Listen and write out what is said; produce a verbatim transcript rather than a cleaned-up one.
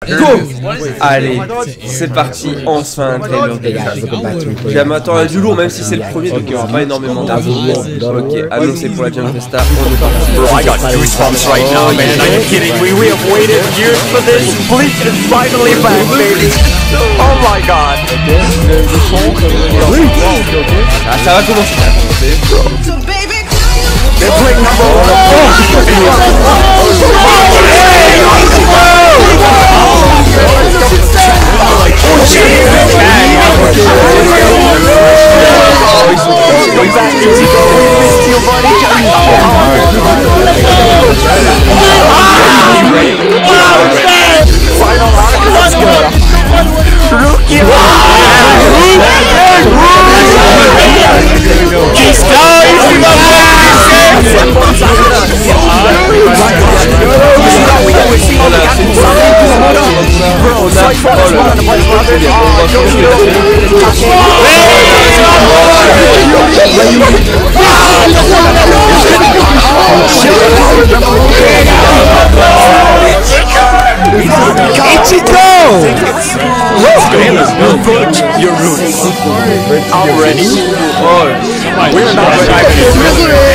Go! Allez, c'est parti, enfin un trailer de Yamato a du lourd, même si c'est le premier, donc il n'y aura pas énormément d'infos. Ok, annoncé pour la Jump Festa, on est parti. Bro, I got goosebumps right now, man. Are you kidding me? We have waited years for this. Bleach is finally back, baby. Oh my god. Ah, ça va commencer, ça va commencer. They're playing number one. You're rude. I'm ready. Oh, we're not ready.